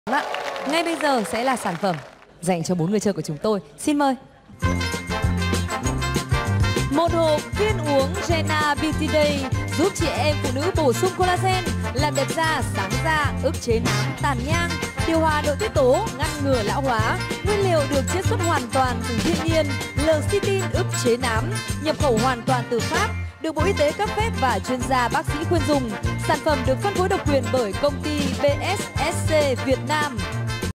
Ạ. Ngay bây giờ sẽ là sản phẩm dành cho 4 người chơi của chúng tôi. Xin mời. Một hộp viên uống Jenna Beauty Day giúp chị em phụ nữ bổ sung collagen, làm đẹp da, sáng da, ức chế nám, tàn nhang, điều hòa nội tiết tố, ngăn ngừa lão hóa. Nguyên liệu được chiết xuất hoàn toàn từ thiên nhiên, L-citin ức chế nám, nhập khẩu hoàn toàn từ Pháp, được Bộ Y tế cấp phép và chuyên gia bác sĩ khuyên dùng. Sản phẩm được phân phối độc quyền bởi công ty BSSC Việt Nam.